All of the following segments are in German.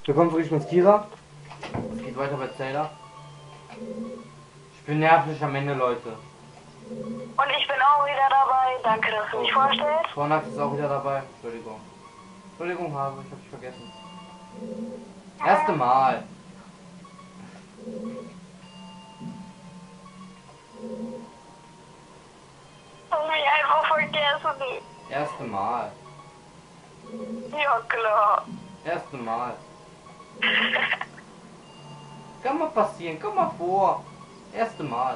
Willkommen zurück, ich bin's Kira. Es geht weiter bei Zelda. Ich bin nervig am Ende, Leute. Und ich bin auch wieder dabei. Danke, dass du mich vorstellst. Vornacht ist auch wieder dabei. Entschuldigung. Entschuldigung, Hase, ich hab dich vergessen. Erste Mal. Hast mich einfach vergessen. Erste Mal. Ja, klar. Erste Mal. Kann mal passieren, komm mal vor. Erste Mal.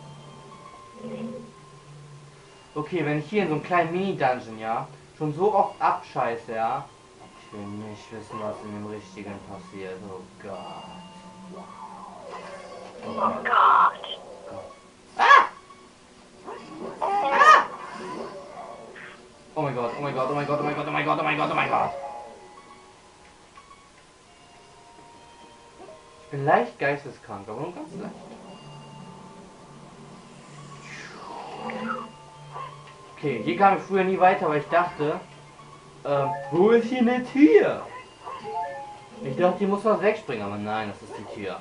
Okay, wenn ich hier in so einem kleinen Mini-Dungeon, ja, schon so oft abscheiße, ja. Ich will nicht wissen, was in dem Richtigen passiert. Oh Gott. Oh Gott. Ah! Ah! Oh mein Gott, oh mein Gott, oh mein Gott, oh mein Gott, oh mein Gott, oh mein Gott, oh mein Gott. Ich bin leicht geisteskrank, aber nur ganz leicht. Okay, hier kam ich früher nie weiter, weil ich dachte, wo ist hier eine Tür? Ich dachte, hier muss was wegspringen, aber nein, das ist die Tür.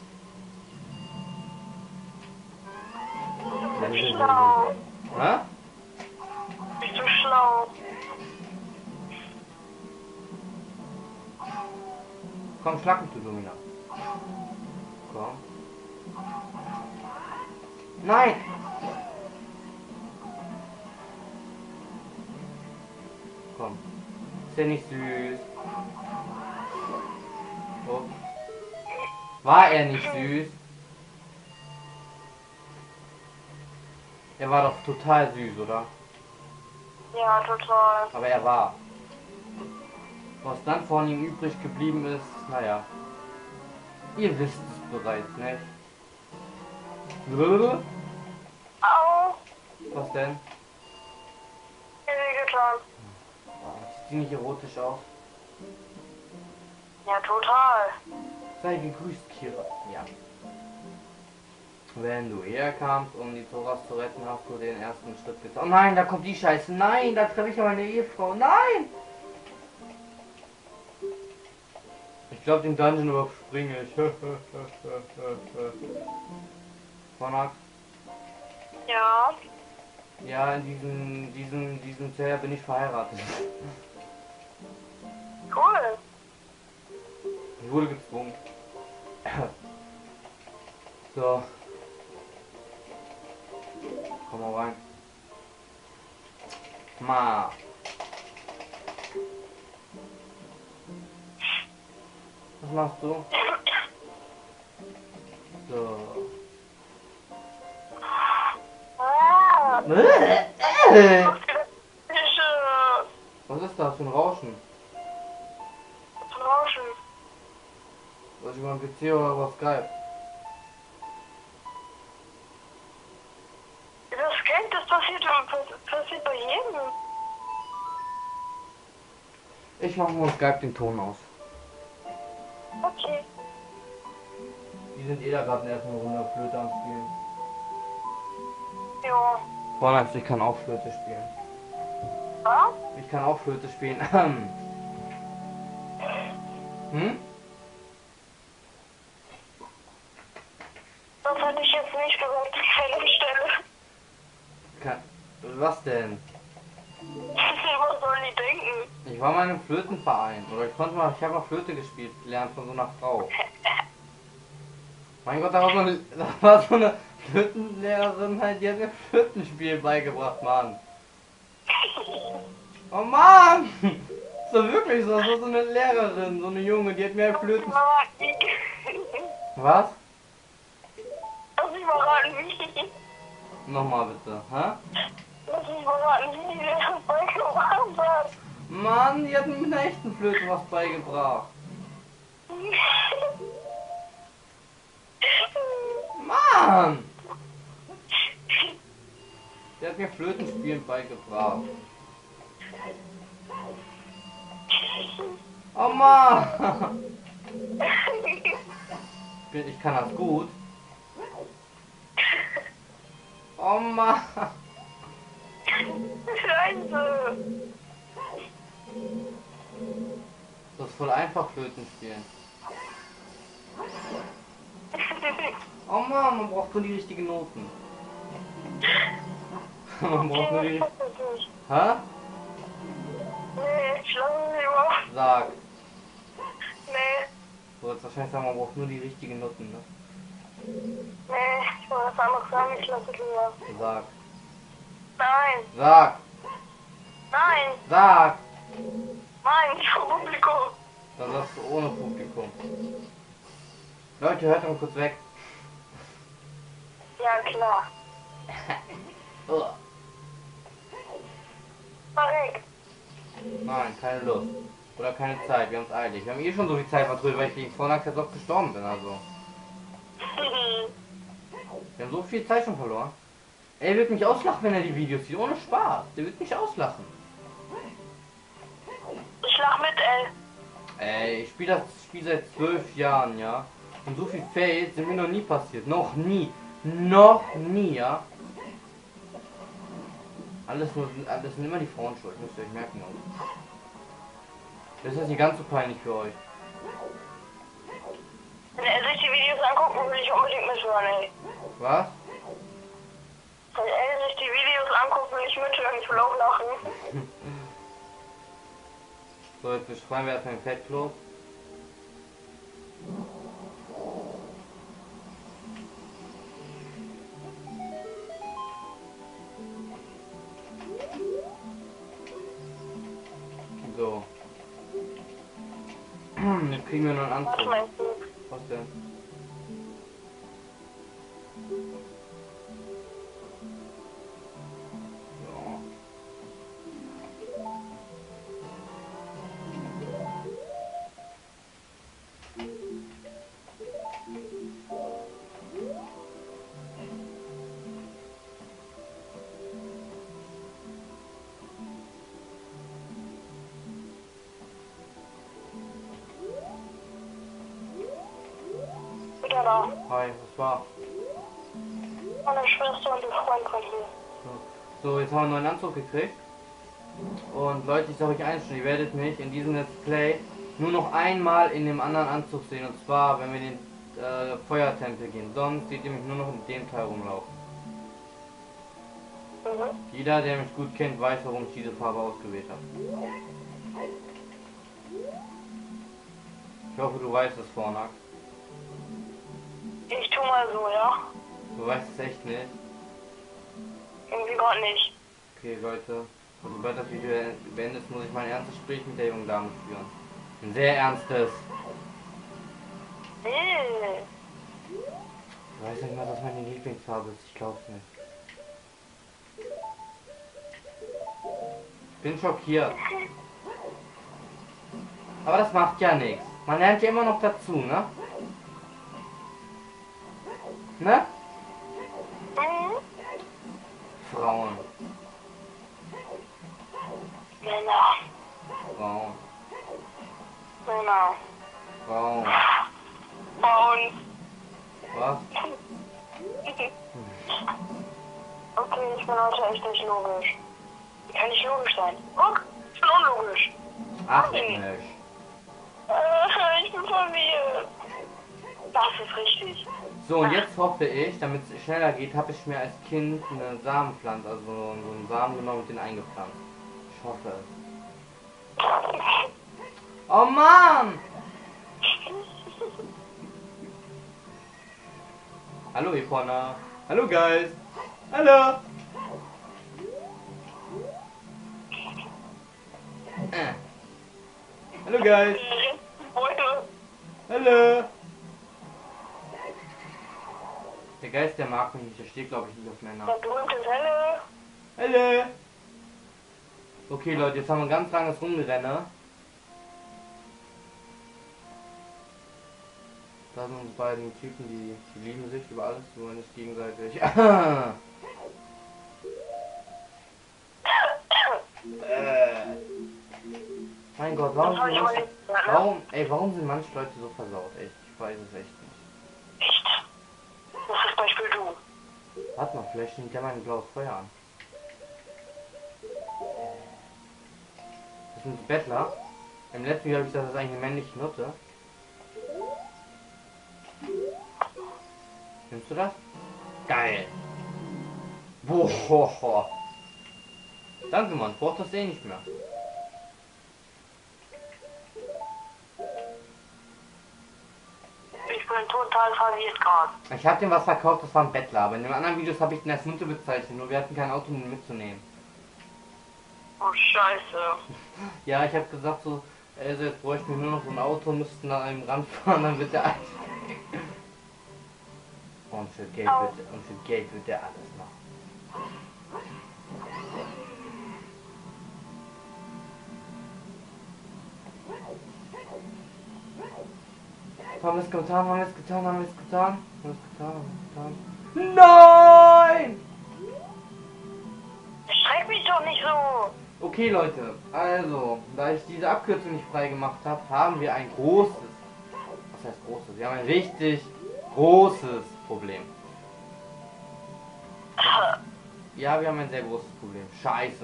Bist du schlau? Hä? Bist du schlau? Komm, schlag mich, du Lumina. Komm. Nein! Komm. Ist ja nicht süß. Oh. War er nicht süß? Er war doch total süß, oder? Ja, total. Aber er war. Was dann von ihm übrig geblieben ist, naja. Ihr wisst es bereits, nicht? Au. Was denn? Mir wehgetan. Sieht die nicht erotisch aus? Ja, total. Sei gegrüßt, Kira. Ja. Wenn du herkamst, um die Thoras zu retten, hast du den ersten Schritt getan. Oh nein, da kommt die Scheiße. Nein, da treffe ich ja meine Ehefrau. Nein! Ich glaube, den Dungeon überspringe ich. Vornacht? Ja. Ja, in diesem Zell bin ich verheiratet. Cool. Ich wurde gezwungen. So. Komm mal rein. Ma. Was machst du? So. Ah. Was ist das für ein Rauschen? Ein Rauschen. Was über ein PC oder über Skype? Das Geld, das passiert bei jedem. Ich mache mal Skype den Ton aus. Okay. Die sind eh da gerade in der ersten Runde Flöte am Spielen. Ja. Vorne, ich kann auch Flöte spielen. Was? Ich kann auch Flöte spielen. Hm? Das hatte ich jetzt nicht gesagt an keiner Stelle. Was denn? Was sollen die denken? Ich war mal in einem Flötenverein. Oder ich habe mal Flöte gespielt, gelernt von so einer Frau. Mein Gott, da war so eine Flötenlehrerin halt, die hat mir Flötenspiel beigebracht, Mann. Oh Mann! So wirklich so, so eine Lehrerin, so eine Junge, die hat mir halt Flöten... Was? Lass mich mal raten, wie. Nochmal bitte, hä? Lass mich mal raten, wie die das beigebracht hat. Mann, die hat mir mit einer echten Flöte was beigebracht. Mann! Die hat mir Flötenspielen beigebracht. Oh Mann! Ich kann das gut. Oh Mann! Scheiße. Das ist voll einfach Flöten spielen. Oh Mann, man braucht nur die richtigen Noten. Man braucht nur die... Hä? Nee, ich lasse mich über. Sag. Nee, Du wolltest wahrscheinlich sagen, man braucht nur die richtigen Noten, ne? nee, ich will was anderes sagen, ich lasse mich über. Sag. Nein, Sag. nein, Sag. nein, Publikum. Dann sagst du ohne Publikum. Leute, hört mal kurz weg. Ja, klar. Uah. Verreckt. Nein, keine Lust. Oder keine Zeit, wir haben es eilig. Wir haben eh schon so viel Zeit vertrödelt, weil ich wegen Vornacht jetzt auch gestorben bin, also. Wir haben so viel Zeit schon verloren. Er wird mich auslachen, wenn er die Videos sieht. Ohne Spaß. Der wird mich auslachen. Ich lach mit, ey. Ey, ich spiele das Spiel seit 12 Jahren, ja. Und so viel Fails sind mir noch nie passiert. Noch nie. Noch nie, ja. Alles sind immer die Frauen schuld, müsst ihr euch merken. Also. Das ist nicht ganz so peinlich für euch. Wenn er sich die Videos anguckt, will ich unbedingt mithören, ey. Was? Wenn er sich die Videos anguckt, will ich mithören, ich will auch lachen. So, jetzt beschreiben wir erstmal den Fettklo. So. Jetzt kriegen wir noch einen Was Anzug. meinst du? Was denn? Ja. Wieder da. Hi, was war? Meine Schwester und der Freund von hier. So, jetzt haben wir einen neuen Anzug gekriegt. Und Leute, ich sage euch eins schon, ihr werdet mich in diesem Let's Play nur noch einmal in dem anderen Anzug sehen. Und zwar, wenn wir in den Feuertempel gehen. Sonst seht ihr mich nur noch in dem Teil rumlaufen. Mhm. Jeder, der mich gut kennt, weiß, warum ich diese Farbe ausgewählt habe. Ich hoffe, du weißt es, Vornack. Ich tu mal so, ja? Du weißt es echt nicht. Irgendwie gerade nicht. Okay, Leute. Und sobald das Video beendet ist, muss ich mein ernstes Gespräch mit der jungen Dame führen. Ein sehr ernstes. Ich weiß nicht mal, was meine Lieblingsfarbe ist. Ich glaub's nicht. Ich bin schockiert. Aber das macht ja nichts. Man lernt ja immer noch dazu, ne? Ne? Mhm. Frauen. Männer. Frauen. Männer. Frauen. Frauen. Was? Okay, ich bin heute echt nicht logisch. Wie kann ich logisch sein? Guck, ich bin unlogisch. Ach, Mensch. Ich bin verwirrt. Das ist richtig. So, und jetzt hoffe ich, damit es schneller geht, habe ich mir als Kind eine Samenpflanze, also so einen Samen genommen und den eingepflanzt. Ich hoffe es. Oh Mann! Hallo Epona. Hallo Guys. Hallo. Hallo Guys. Hallo. Der Geist, der mag mich nicht. Der steht, glaube ich, nicht auf Männer. Der berühmte Helle. Hallo. Okay, Leute, jetzt haben wir ein ganz langes Rumgerenne. Da sind unsere beiden Typen, die lieben sich über alles, die wollen nicht gegenseitig. Mein Gott, warum sind manche Leute so versaut? Echt, ich weiß es echt nicht. Echt? Das ist Beispiel du. Warte mal, vielleicht nimmt der mein blaues Feuer an. Das sind so Bettler. Im letzten Video habe ich gesagt, das ist eigentlich eine männliche Nutte. Nimmst du das? Geil. Boah. Danke, Mann. Braucht das eh nicht mehr. Ich bin total verwirrt gerade. Ich habe dem was verkauft, das war ein Bettler. Aber in den anderen Videos habe ich den als Mutter bezeichnet. Nur wir hatten kein Auto, um ihn mitzunehmen. Oh, scheiße. Ja, ich habe gesagt so, also jetzt bräuchten wir nur noch so ein Auto, müssten an einem Rand fahren, dann wird der alles. Und für Geld wird der alles machen. Haben wir es getan, haben wir es getan, haben wir es getan? Haben wir es getan, haben wir es getan? Nein! Schreck mich doch nicht so. Okay Leute, also, da ich diese Abkürzung nicht frei gemacht habe, haben wir ein großes, was heißt großes? Wir haben ein richtig großes Problem. Ja, wir haben ein sehr großes Problem. Scheiße.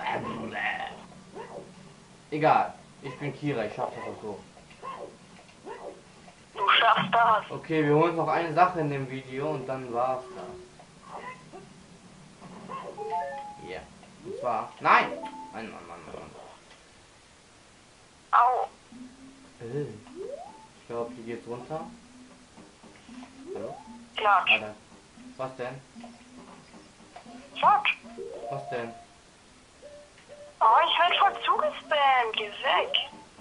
Egal, ich bin Kira, ich schaff das auch so. Du schaffst das. Okay, wir holen uns noch eine Sache in dem Video und dann war's das. Ja, und zwar, nein! Mann. Au. Ich glaube, hier geht's runter. Hallo? Klatsch. Alter. Was denn? Klatsch. Was denn? Oh, ich werd voll zugespammt. Geh weg.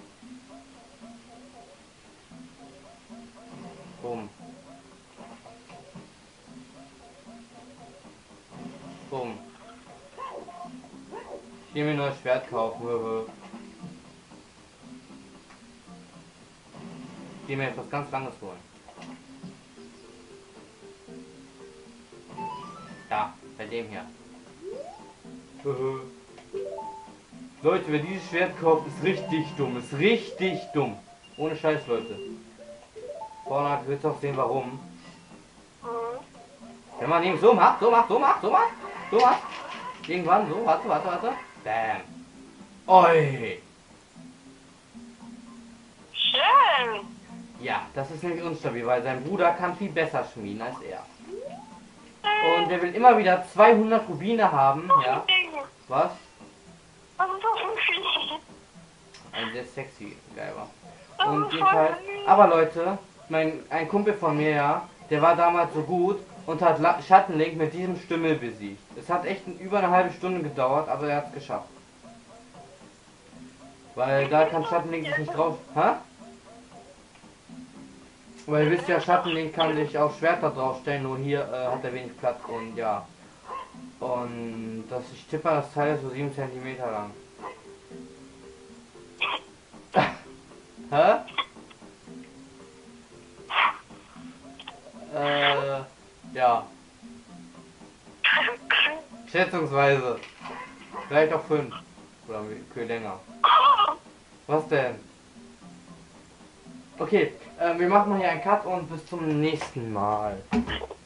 Bumm. Bumm. Ich will mir ein neues Schwert kaufen. Ich gehe mir etwas ganz Langes holen. Ja, bei dem hier. Leute, wer dieses Schwert kauft, ist richtig dumm. Ist richtig dumm. Ohne Scheiß, Leute. Vorne willst du auch sehen, warum. Wenn man nämlich so macht. Irgendwann so, warte. Bam. Oi. Schön. Ja, das ist nämlich unstabil, weil sein Bruder kann viel besser schmieden als er. Und der will immer wieder 200 Rubine haben, ja. Was? Was ist das für ein Vieh? Ein sehr sexy, geil war. Und jedenfalls, aber Leute, ein Kumpel von mir, ja, der war damals so gut und hat Schattenlink mit diesem Stümmel besiegt. Es hat echt über eine halbe Stunde gedauert, aber er hat es geschafft. Weil da kann Schattenlink sich nicht drauf... Hä? Weil ihr wisst ja, Schattenlink kann sich auf Schwerter draufstellen, nur hier hat er wenig Platz und ja. Und ich tippe, das Teil ist so 7 cm lang. Hä? Ja. Schätzungsweise. Vielleicht auch 5. Oder viel länger. Was denn? Okay, wir machen hier einen Cut und bis zum nächsten Mal.